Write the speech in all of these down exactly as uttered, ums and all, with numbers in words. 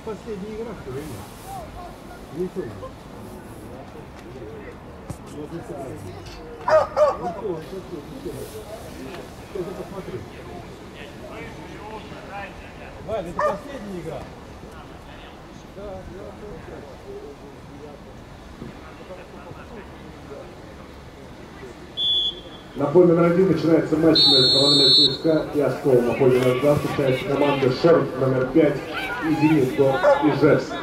последняя игра, что ли? Не понял. Вот не сыграли. Ну что, он посмотрел, что-то посмотрел. Валь, это последняя игра? Да, на поле номер один начинается матч между командами ЦСКА и Оскол. На поле номер два встречаются команды Шорт номер пять и Зенит Го Ижевск.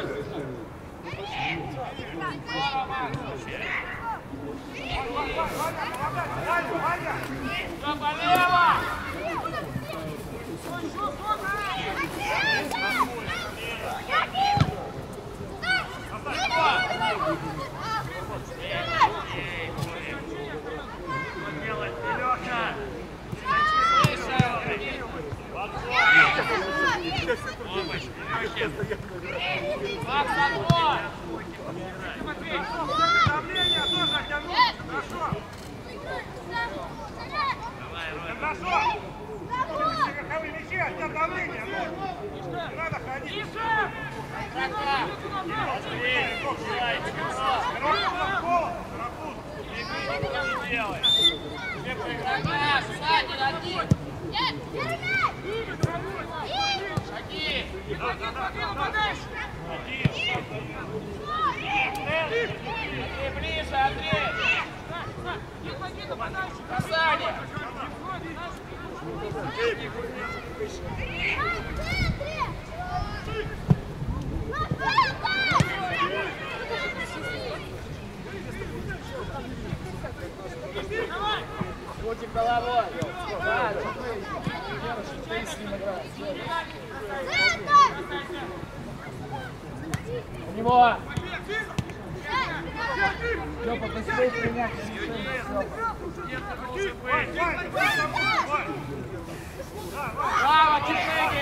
Крутим головой. У него. Степа, быстрее принять решение, Браво, Чичеги!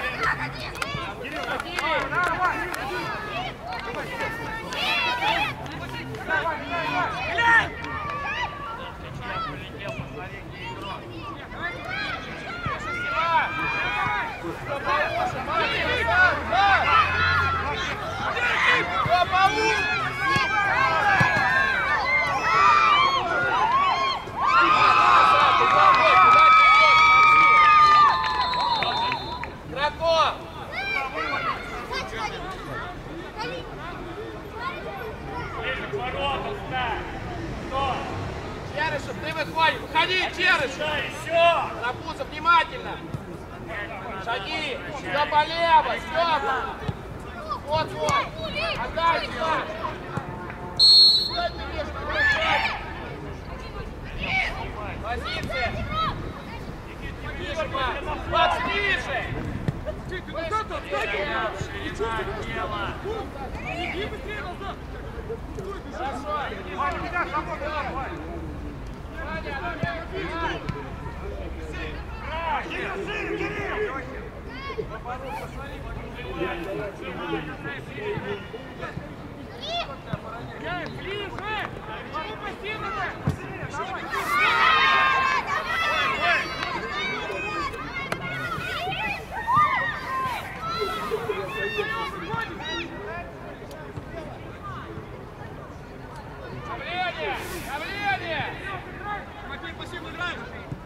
Черышев, ты выходи, выходи, Черышев! Рапуза, внимательно! Шаги, Степа лево, Степа! Вот, вот! Отдай сюда! Позиция! Ближе, Макс, ближе! Иди быстрее назад! Хорошо! Ваня, тебя свободно, Ваня! Кирилл, Кирилл, Кирилл! Ближе! Почему пассивно-то? Давай! Давление! Давление! Матвей, пассивно играешь!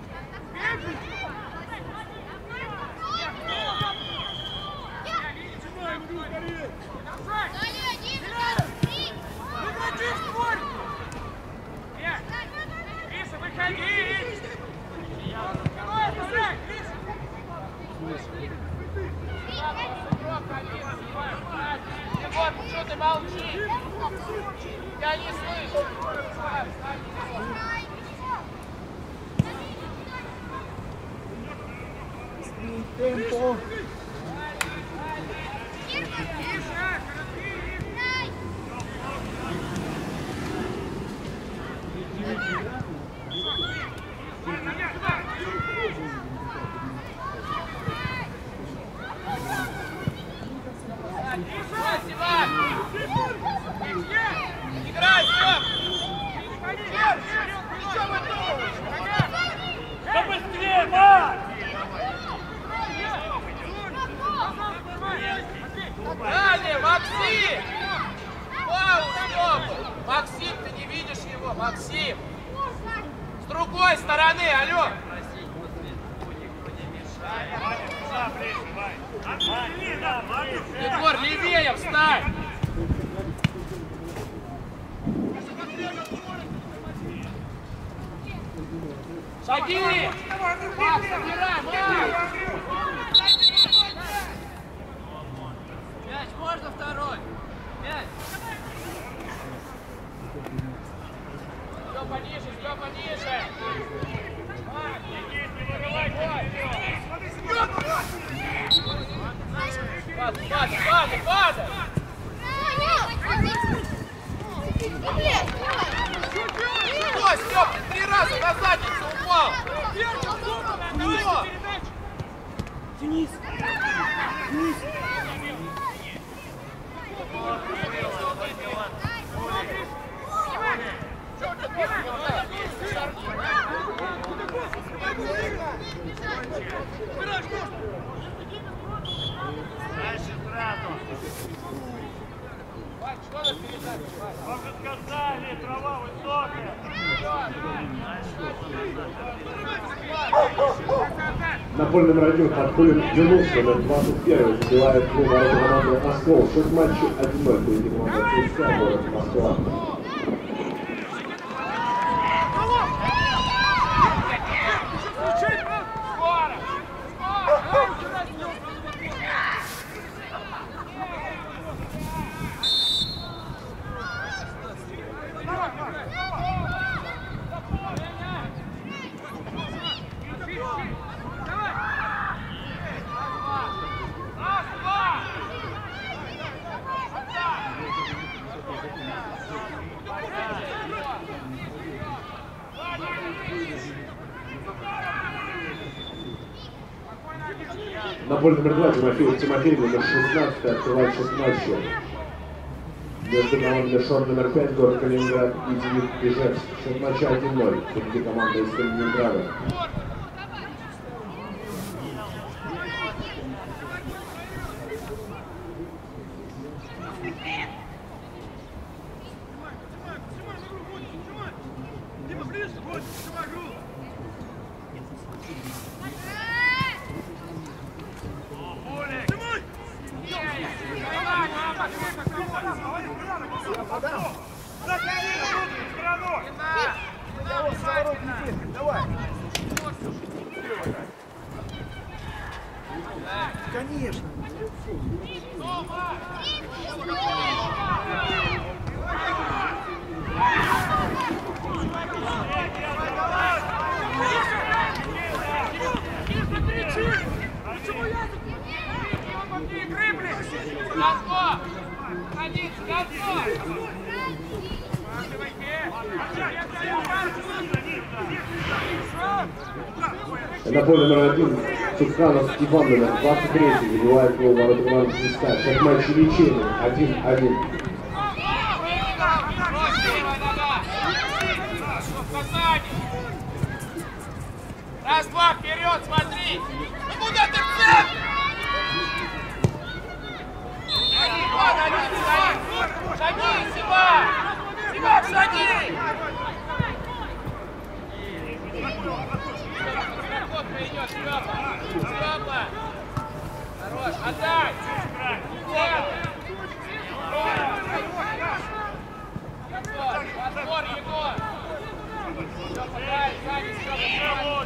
Гриша, выходи! Давай, оставляй! Егор, ну что ты молчишь? Я не слышу! Темпо! Играй, Степ! Да быстрее, Марк! Да! Максим! С другой стороны, алло! Егор, левее встань! Шаги! Макс, собирай, Макс! Мяч, можно второй? Мяч! Степа ниже, Степа ниже! Падай, падай, падай, падай! Стой, Степ, ты три раза на задницу упал! Что? Денис! Денис! Дальше сразу. Вам же сказали, трава высокая. Напольный номер один подходит Юнус, номер двадцать один, забивает клуб ворота команды Оскол. Счет матча один ноль, впереди команда ЦСКА, город Москва. Напольный номер два Тимофеев Тимофеев, номер шестнадцать, открывает счет матча. Между командами Шор номер пять, город Калининград и Зенит Ижевск. Счет матча один ноль, впереди команда из Калининграда. Конечно! Газко! Садись, Газко! Напольный номер один Цуканов Степан, номер двадцать три, забивает клуб ворота команды ЦСКА. Счет матча лечения один один. Раз, два, вперед, смотри! Ну куда ты в центр? Шаги, вон один стоит! Шаги, Сима! Сима, шаги! Подготовка идет, Степа! Степа! Хорош, отдай! Подбор, Егор! Степа, дай, сзади, Степа!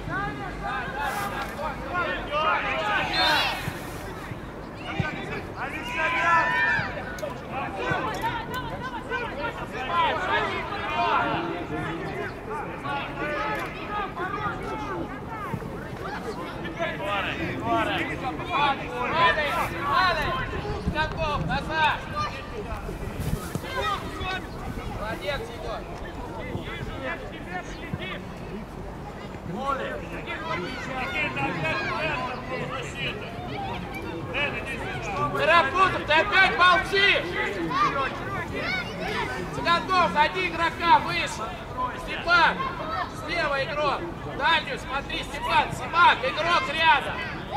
Молодец, Егор! Карапузов, ты опять молчишь! Цыганков, ходи игрока выше! Степан, слева игрок! Дальнюю смотри, Степан, Симак, игрок рядом!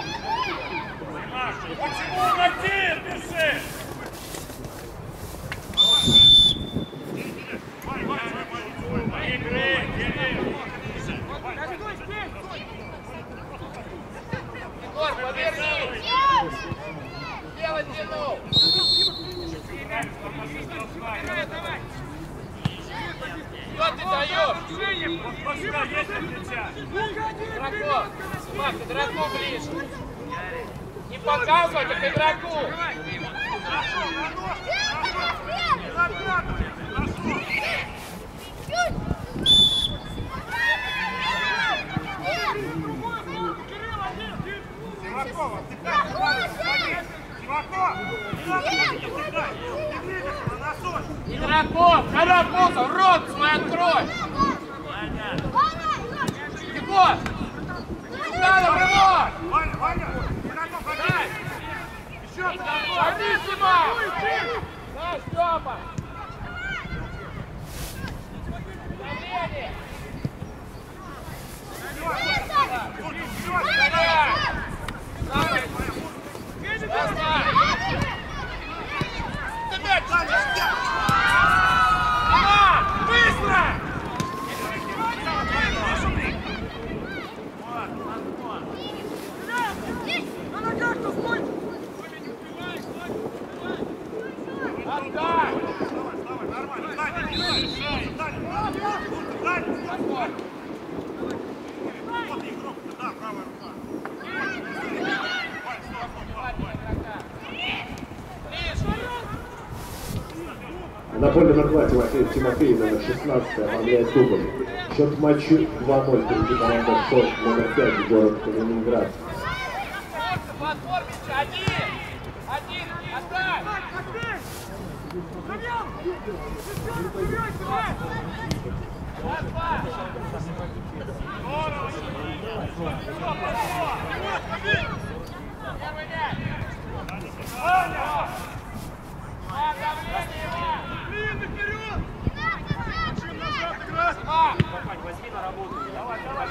Почему один пиши? игры, Кирилл. Егор, поверни! Дело тянул! Что ты даешь? Пошла, есть от мяча. Игроков! Симак, к игроку ближе! Не показывай, как игроку! Симаков, отдыхай, Симаков, отдыхай, не двигайся, на носок. Игроков! Карапузов, рот свой открой! Егор! Надо бревно! Ваня, Ваня, игроков, отдай. Еще одного. Садись, Симак! Да, Степа! Давление! Давай! Давай! Ты мяч! Симак! Быстро! Отдай! Давай, нормально, Даня, не решай, Даня, Даня, вот игрок, да, правая рука. Вань, стоп, стоп, На поле номер два Тимофей Тимофей, номер шестнадцать, оформляет дубль. Счет в матче два ноль впереди команда СОС номер пять, город Калининград. Платформище, один! Один! Отдай! Первый мяч! А, давление его! Симак! возьми на работу. Давай, давай,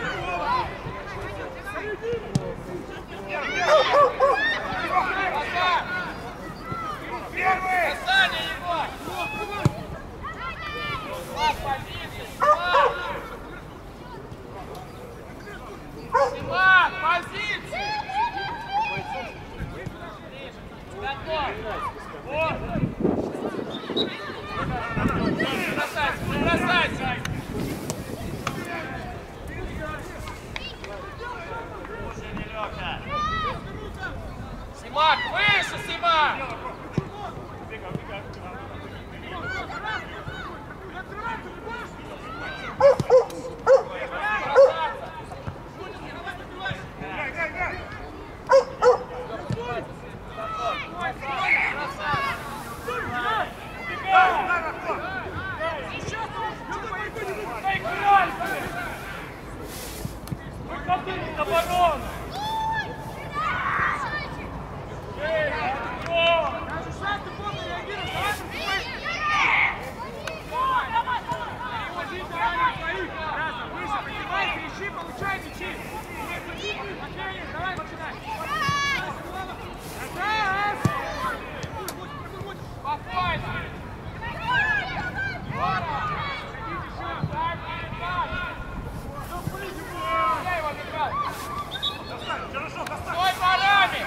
Первый! Касание его! Класс позиции! Симак! Позиции! Готов! Вот! Не бросайся! Не бросайся! Симак! Выше, Симак! Оборона! Стой парами!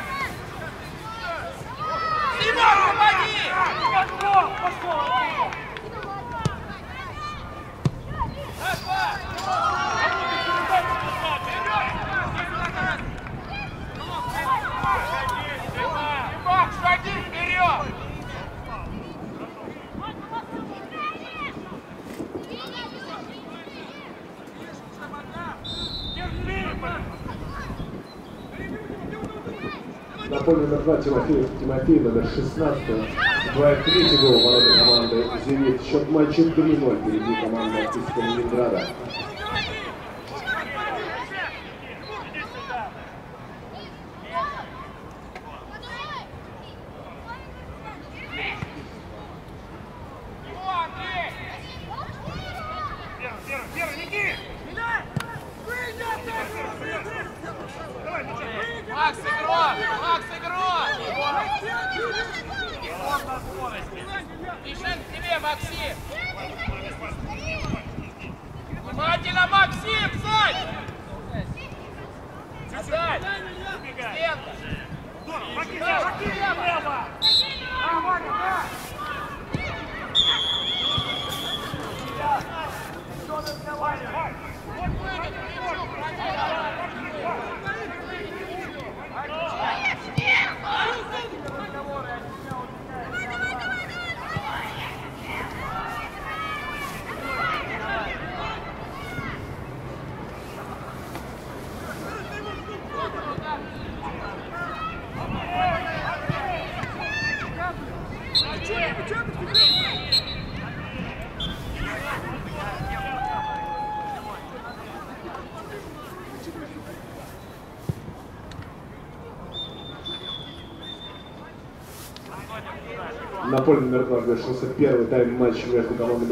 Симак, помоги! Пошел, пошел! Симак, шаги вперед! На поле номер два Тимофей, Тимофей номер шестнадцать, забивает третий гол в ворота команды «Зенит». Счет матча три ноль впереди команда из Калининграда. Первый, первый, неги! Макс, игрок! Макс, игрок! Он на скорости. Бежит к тебе, Максим! Внимательно, Максим, сзади! Отдай! Стенка! Покидай, покидай, право! Да, Ваня, да! Ваня, Ваня! Вот выгоди, мячом, продай! На поле номер два завершился первый тайм матча между командами.